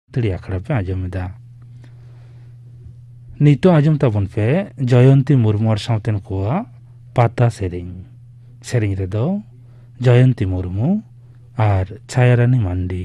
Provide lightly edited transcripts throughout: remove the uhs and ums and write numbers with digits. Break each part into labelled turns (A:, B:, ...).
A: तड़ी आखड़ा पे आजम दा नीतो आजम ताबन पे जयंती मुर्मू और सावतेन कोआ पाता सेरिंग रे दो जयंती मुर्मू और छायारानी मांडी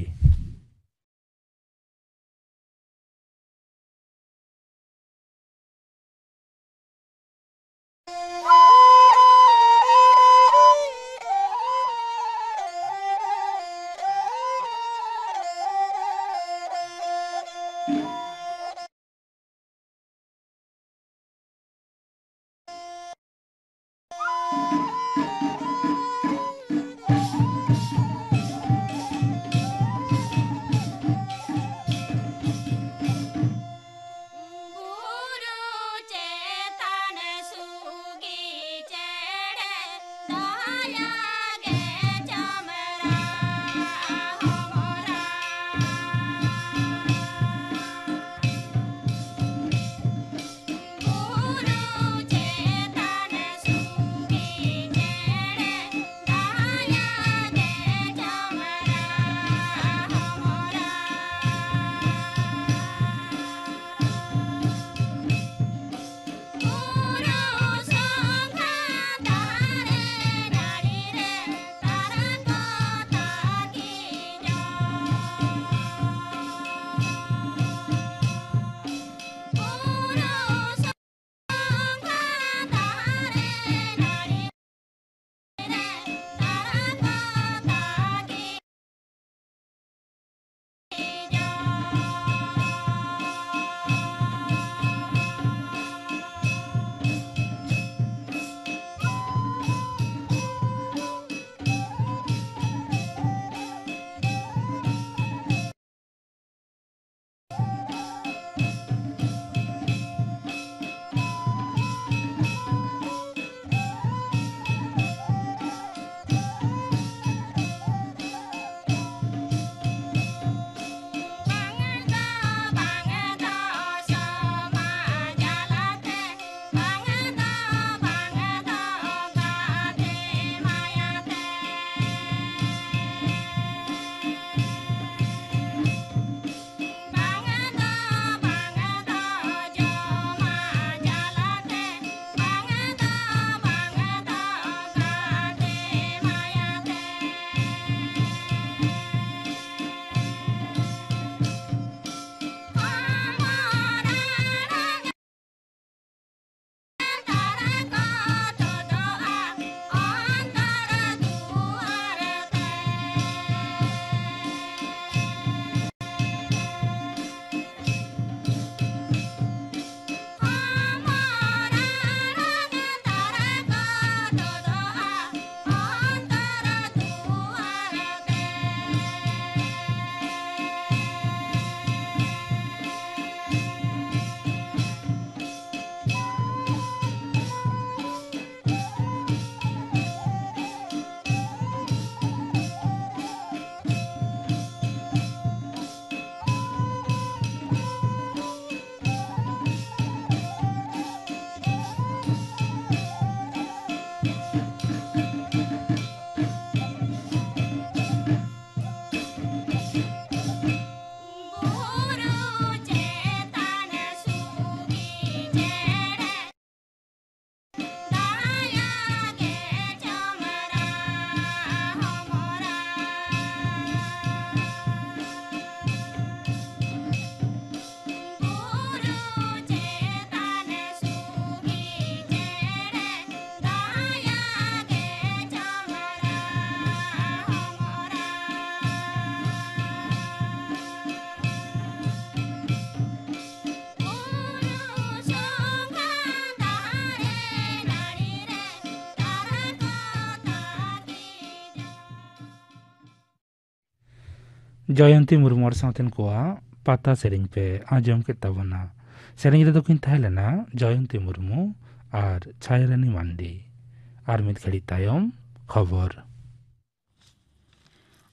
A: जयंती मुर्मू और सावतेन कोआ पाता सेरिंग पे आजम के तबना सेरिंग रे दो किन थाइलेना जयंती मुर्मू और छायारानी मांडी और मित घड़ी तायम खबर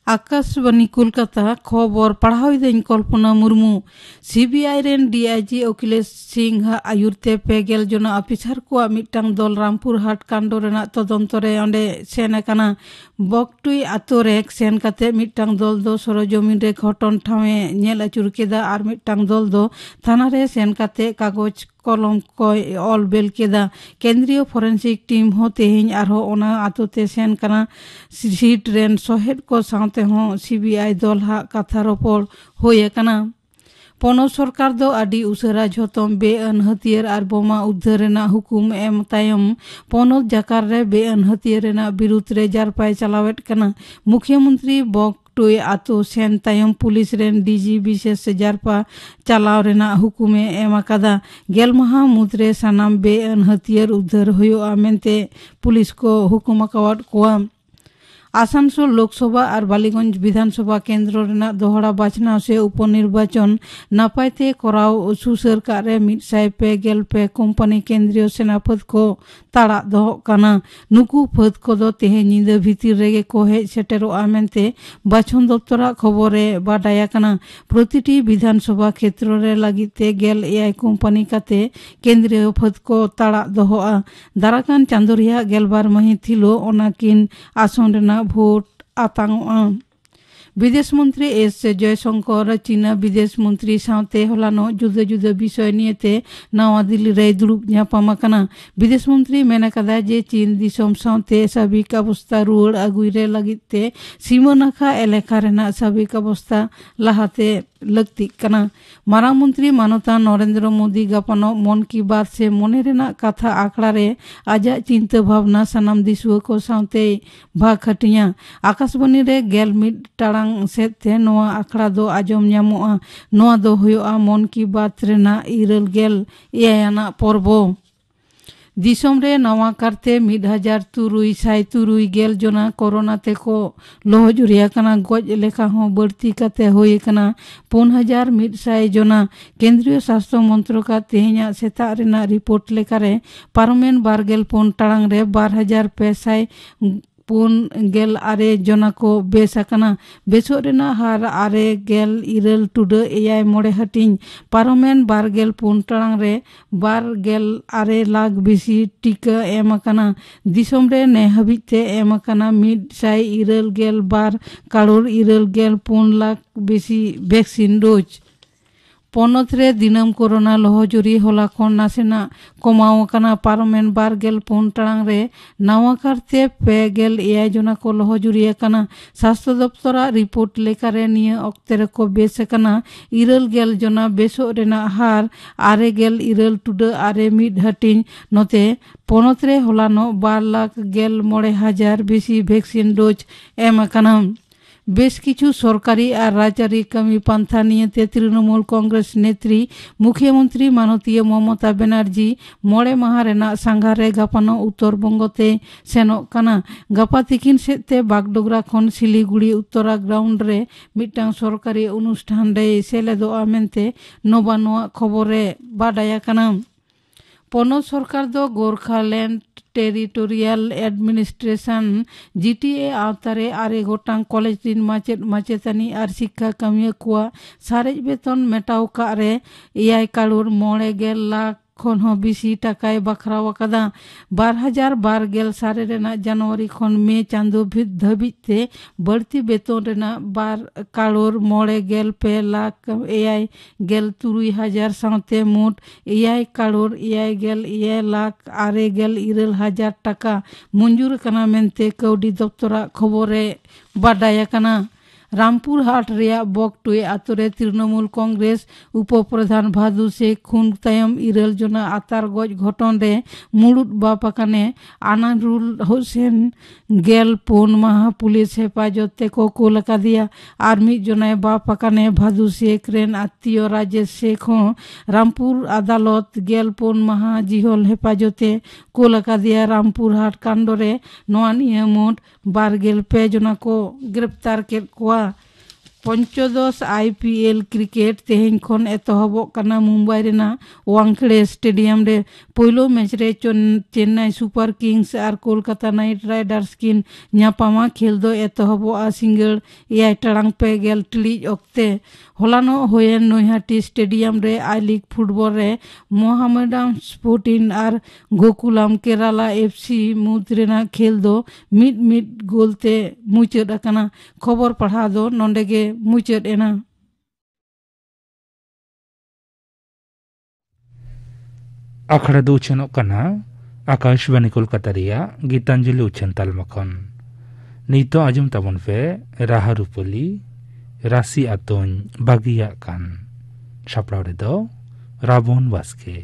B: आकाशवाणी कोलकाता खबर पढ़ाई दिन कल्पना मुर्मू सीबीआई रेन डीआईजी अखिलेश सिंह आयुरते पेगेल जना अफिसार को मिटटांग दल रामपुर हाट कांडो रेना तदंतरे अंडे सेन काना बकटुई आतोरे सेन काते मिटटांग दल दो सरजमीन रे घटन ठावे नेल अचुर केदा आर मिटटांग दल दो थाना रे सेन काते कागज कलम को ऑल बेल केदा केंद्रीय फोरेंसिक टीम हो तेहिं आरो ओना आतोते सेन काना सीट रेन सोहेद को साथे हो सीबीआई दल हा कथा रोपड़ होय काना पनोत सरकार दो आदि उसरा झोतम बेअन हथियार आर बोमा उद्धार रेना हुकुम एम तायम पनोत जाकार रे बेअन हथियार रेना बिरुद्ध रे जारपाय चलावेट काना मुख्यमंत्री बक टोय आतो सेन तायम पुलिस रेन डीजी विशेष जारपा चलाव रेना हुकुमे एम आकादा गेल माहा मुद्रे सानाम बेअन हथियार उद्धार होयोआ मेनते पुलिस को हुकुम आकावाद कोआ आसानसोल लोकसभा और बालीगंज विधानसभा केंद्र रेना दोहरा बाछनाव से उपनिर्वाचन नापायते कराव सुसर कारे 150 कोम्पानी केंद्रीय सेना फद को ताड़ा दो काना नुकु फद को दो तेहे निंदा भीतिर रेगे को हेज सेटेरोआ मेनते बाछन दप्तरा खबरे बाडाया काना प्रतिटी विधानसभा क्षेत्र रे लागिते गेल एआई कोम्पानी काते केंद्रीय फद को ताड़ा दोहोआ दाराकान चांदोरिया गेलबार महिथिलो ओनाकिन आसन रेना भोट आतांगोआ विदेश मंत्री एस जयशंकर चीना विदेश मंत्री साथे हलानो जुदा जुदा विषय नियते नवा दिल्ली रे दुरुब ᱧᱟᱯᱟᱢ ᱟᱠᱟᱱᱟ विदेश मंत्री मेन कदा जे चीन दिसोम साथे साबिक अवस्था रुआड़ आगुई रे लगित ते सीमा नाखा एलेका रेना साबिक अवस्था लहाते लगती कना मारांग मंत्री मानवता नरेंद्र मोदी गापानो मन की बात से मने रेना कथा आखड़ा रे आजा चिंता भावना सनाम दिसुआ को साथे भाग खटिया आकाशवाणी रे गेल मिड टाड़ांग सेते नोआ आखड़ा दो आजम ᱧᱟᱢᱚᱜᱼᱟ नोआ दो हुयोआ मन की बात रेना इरल गेल एयाना पर्बो दिसोम रे नवा करते 1900 गेल जना कोरोना ते को लोहजुरिया कना गज लेखा हो बढ़ती कते होय कना 5100 जना केंद्रीय स्वास्थ्य मंत्र का तेहኛ सेता रेना रिपोर्ट लेकारे पारमेन बारगेल पोन टांग रे 12,500 पुन गेल आरे जना को बेसाकना बेसो रेना हार आरे गेल इरल टुडे एआई मोड़े हटिंग पारमेन बारगेल पुन टांग रे 12 लाख बेसी टीका एमकना दिसोम रे ने हबिते एमकना 112 करोड़ 4 लाख बेसी वैक्सीन डोज पनत रे दिनम कोरोना लोहजुरी होला खन नासेना कमाव कना पारमेन बारगेल पुन टांग रे नवा करते पेगेल एआई जना को लोहजुरी कना स्वास्थ्य दप्तरा रिपोर्ट लेकारे निया अक्ते को बेस कना इरल गेल जना बेसो रेना हार आरे गेल इरल टुडे आरे मिड हटिन नते पनत रे होलानो 12 लाख गेल मोड़े हजार बेसी वैक्सीन डोज एम कना बेश किछु सरकारी और राजरी कमी पंथा नियते तृणमूल कांग्रेस नेत्री मुख्यमंत्री माननीय ममता बनर्जी मोड़े माह रेना सांघारे गापानो उत्तर बंगते सेनो कना गापा तिकिन सेते बागडोगरा खन सिलीगुड़ी उत्तरा ग्राउंड रे मिटांग सरकारी अनुष्ठान रे सेलेदोआ मेनते नोबानोआ खबरे बाडाया कना पनोत सरकार दो गोरखालैंड टेरिटोरियल एडमिनिस्ट्रेशन जीटीए आवतारे आरे गोटांग कॉलेज दिन माचेद माचेतानी आर शिक्षा कमिया कुआ सारेज बेतन मेटाव का रे 9 करोड़ 9 लाख खन हो बिसी टाकाय बखरा वकदा 2012 सारे रेना जनवरी खन मे चांदो भित धबिते बढ़ती बेतन रेना 12 करोड़ 9 लाख एआई गेल 3,000 साथे मोट 9 करोड़ 9 लाख 9,000 टाका मंजूर कना मेनते कौडी दप्तरा खबरे बाडाया कना रामपुर हाट रेया बकटोय आतोरे तृणमूल कांग्रेस उप प्रधान भादु शेख खुन तायम इरल जना आतार गज घटन रे मुड़ुद बापाकाने आनारुल होसेन गेल पुन माह पुलिस हेफाजते को कोलका दिया आर्मी जनाय बापाकाने भादु शेख रेन आत्मीय राजेश शेख हो रामपुर अदालत गेल पुन माह जिहल हेफाजते कोलका दिया रामपुर हाट कांडरे नोआ निये मोट 12 जना को गिरफ्तार के कोआ पंचदश IPL क्रिकेट तेहें खन एतहबोग कना मुंबई रेना वांखेड़े स्टेडियम रे पहिलो मैच रे चेन्नई सुपर किंग्स और कोलकाता नाइट राइडर्स किन ᱧᱟᱯᱟᱢᱟ खेल दो एतहबोग सिंगड़ 6 टाड़ांग पे गेल टिड़िज ऑक्ते होलानो होयन नोहाटी स्टेडियम रे आई लीग फुटबॉल रे मोहामेडन स्पोर्टिंग और गोकुलम केराला FC मुद रेना खेल दो मिड गोलते मुचाद अकना खबर पढ़ा दो नोंडे गे मुचाद एना।
A: अखड़ा दो उछनो कना आकाशवाणी कोलकाता रिया गीतांजलि उछन तालमखन नीतो आजम तबन पे राहा रुपली राशि आतोन बागिया कान सापड़ाव रे दो राबन बास्के।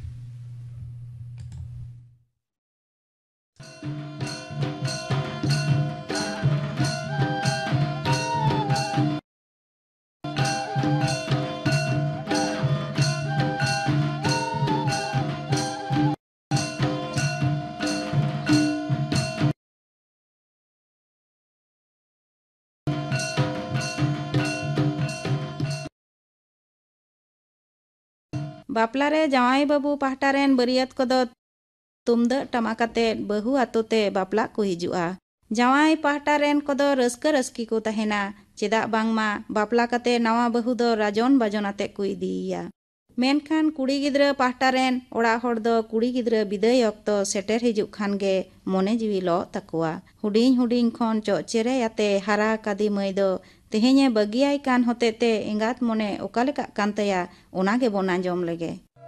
C: बापलारे जावाई बाबू पाहटारेन बरियत कदो तुमदक टमाकाते बहु आतोते बापला को हिजुआ। जावाई पाहटारेन कदो रस्का रस्की को तहेना चेदा बांगमा बापला कते नवा बहु दो राजन बाजनाते को इदिया। मेनखान कुड़ी गिद्रा पाहटारेन ओड़ा होड़ दो कुड़ी गिद्रा बिदाय ऑक्तो सेटर हिजुक खान गे मोने जीवी लो तकुआ। हुडिंग हुडिंग खन चोचेरे याते हारा कादी मई दो तेहेnye bagiai kan hotete ingat mone okaleka kantaya onage bon anjom lege।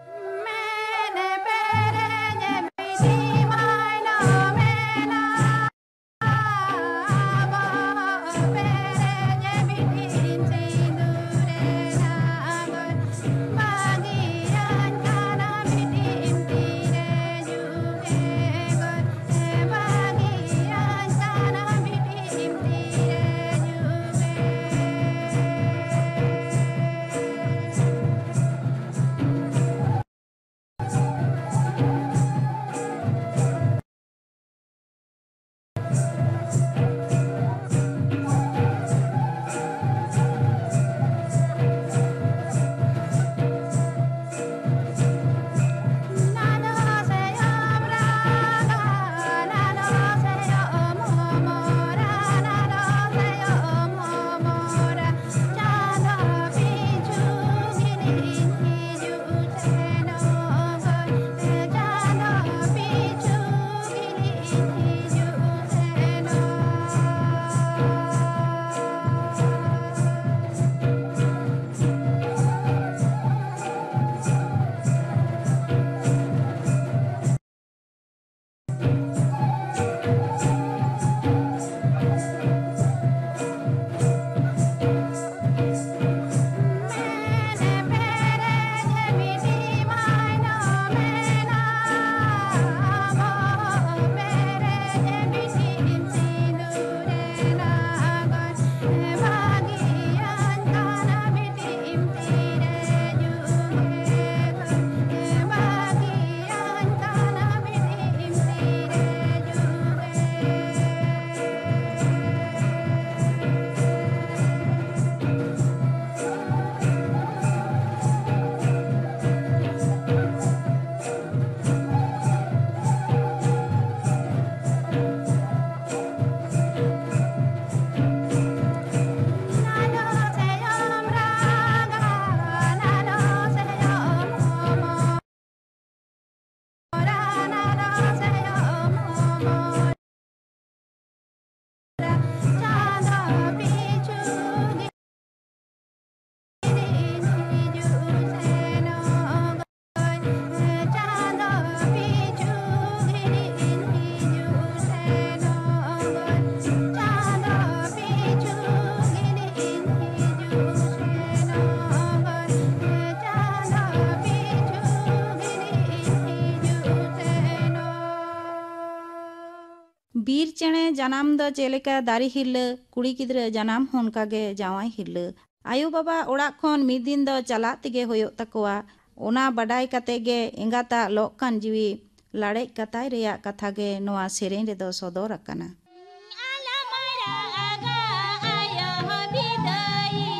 C: बीर चेणे जनाम द चेलेका दारी हिल्ल कुड़ी गिद्रा जनाम होनकागे जावाई हिल्ल आयु बाबा ओड़ा खन मिद दिन द चला तेगे होयो तकोआ ओना बडाई कते गे एंगाता लोकान जीवी लाड़े कताई रेया कथा गे नोआ सेरें रे दो सदर अकना।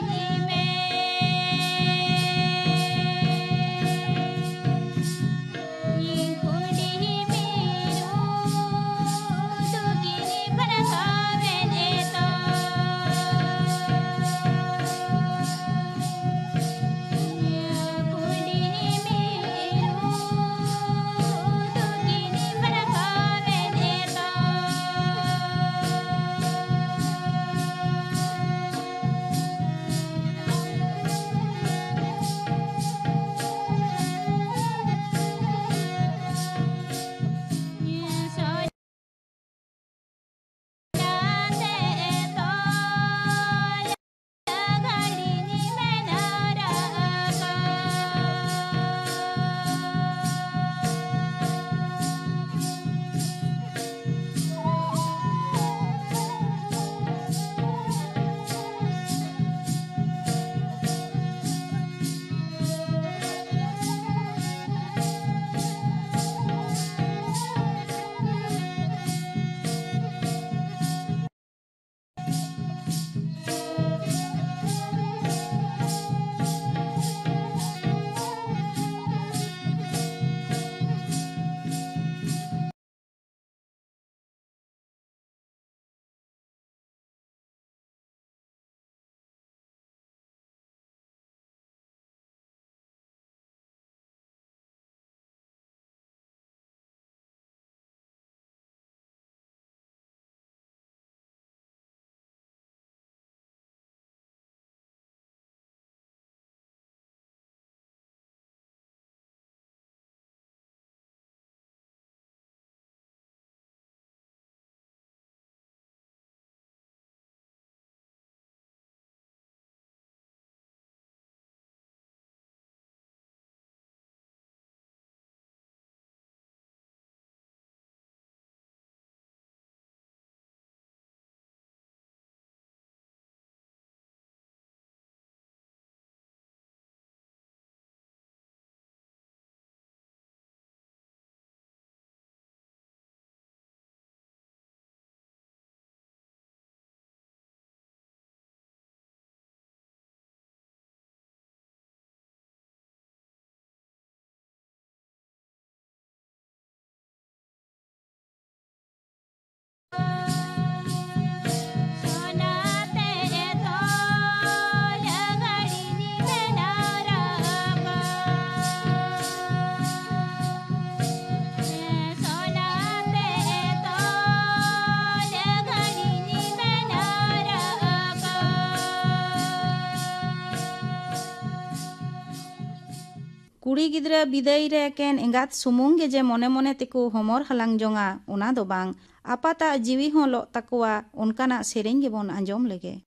C: Kuri gidra bidai re ken engat sumung ge je mone mone teku homor halang jonga una do bang apata jiwi hon lo takwa unkana sereng ge bon anjom lege.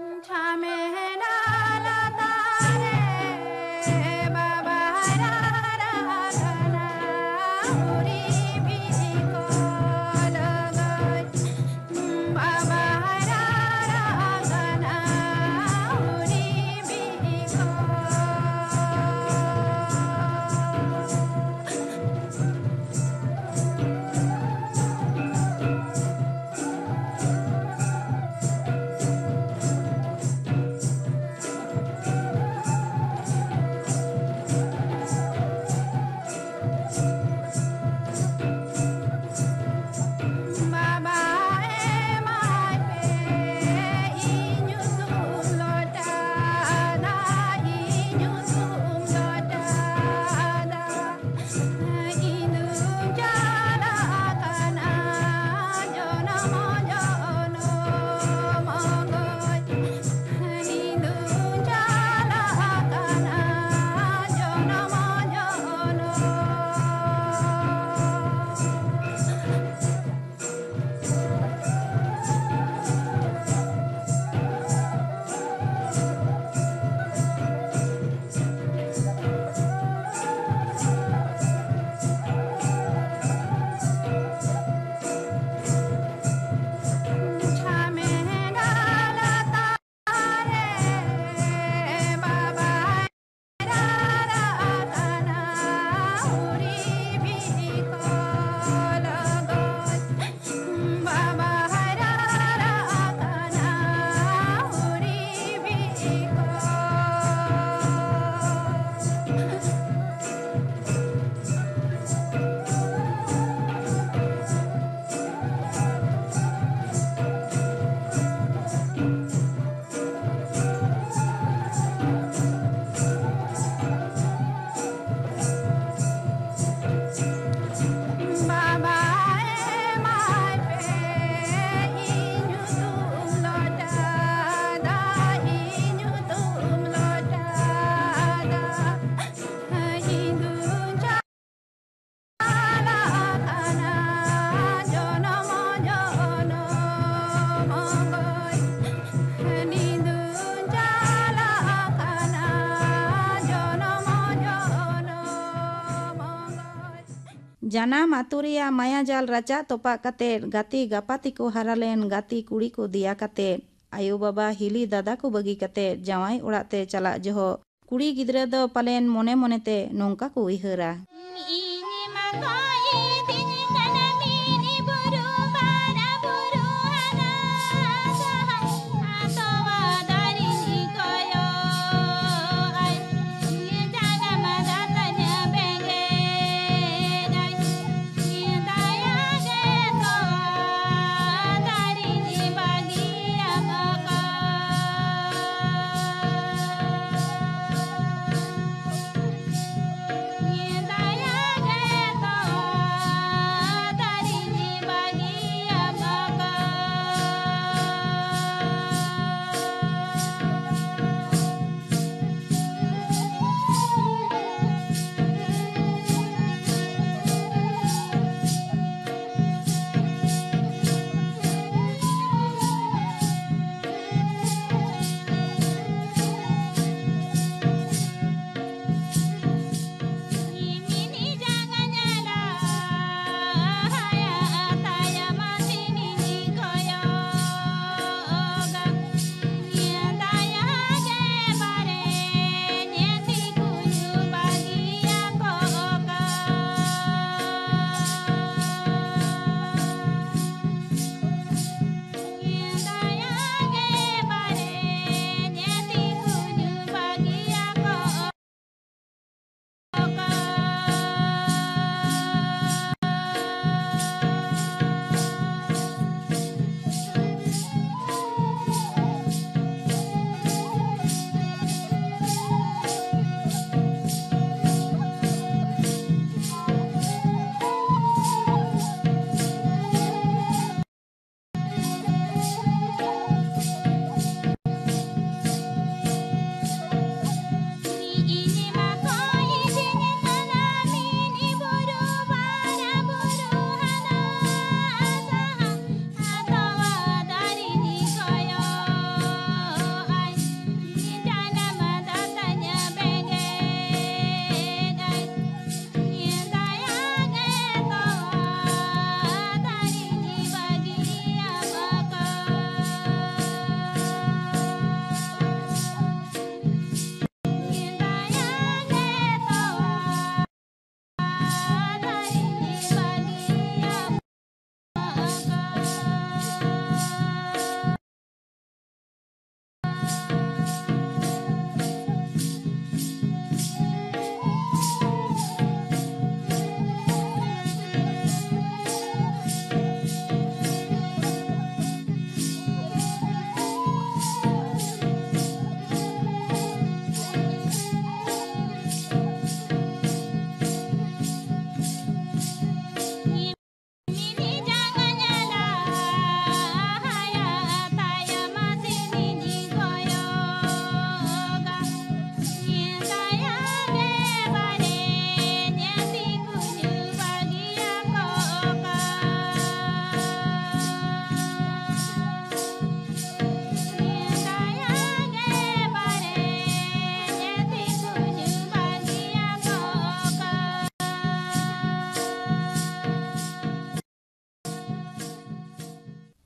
C: Jana maturia maya jal raja topak kate gati gapati ko haralen gati kuri ko dia kate ayo baba hili dada ko bagi kate jawai urate chala joho kuri gidra do palen mone monete nongka ko uihara.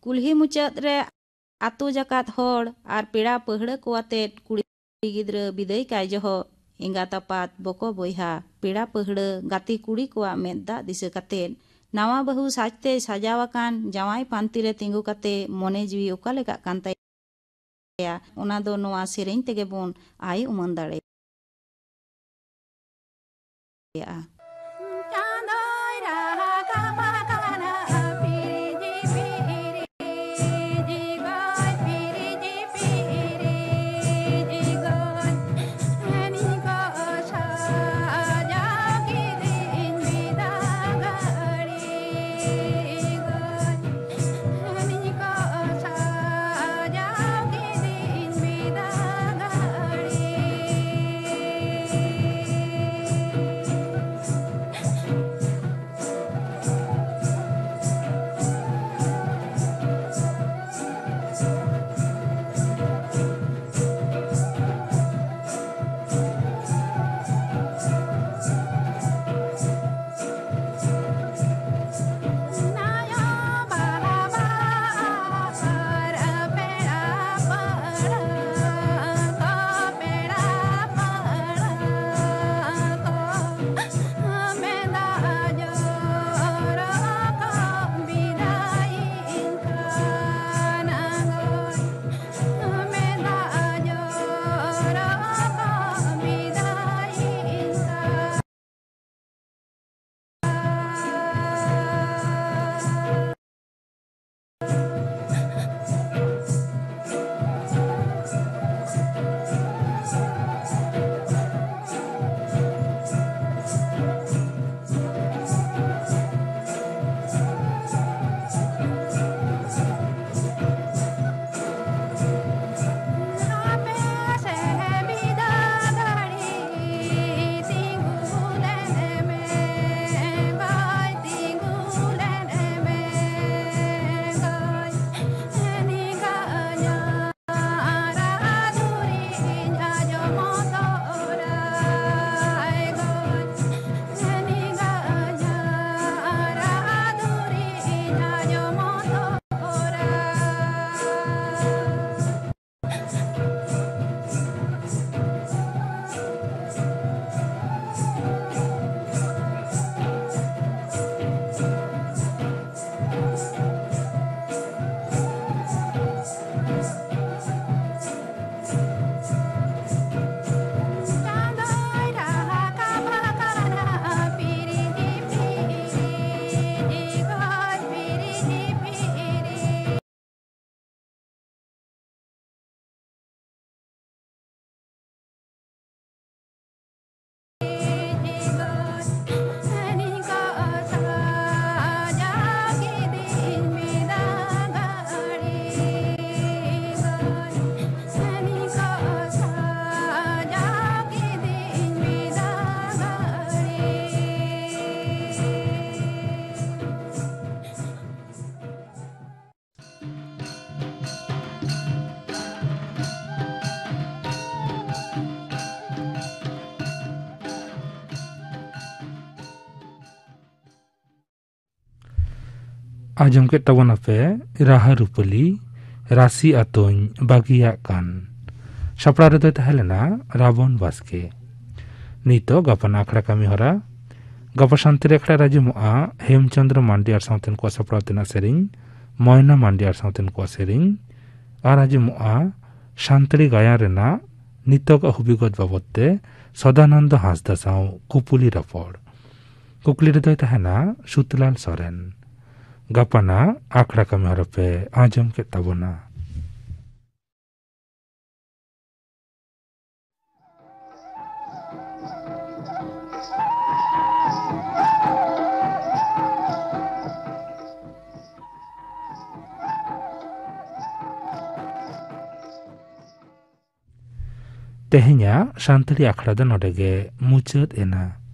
C: kulhi mucad re atu jakat hor ar pira pehde kuatet kuri gidra bidai kai joho ingat apat boko boiha pira pehde gati kuri kuwa medda disa katen nawa bahu sajte sajawakan jawai panti re tinggu kate mone jiwi oka leka kan taya ona do noa sereng tege bon ai uman dare ya.
A: Ajam ke tawan ape raha rupali rasi atoñ bagia kan sapra redo tahelena Rabon Baske nito gapan akhड़ा kami hora gapa santri akhड़ा raja moa Hemchandra Mandi ar sauten ko sapra tena sering Moina Mandi ar sauten ko sering ar raja moa santri gaya rena nitok ahubigot babotte Sadananda Hasda saw kupuli rapor kukli redo tahena Sutlal Soren Gapana akhड़ा kami harape ajam ke tabona. Tehnya santri akhड़ा dan odege mucet ena.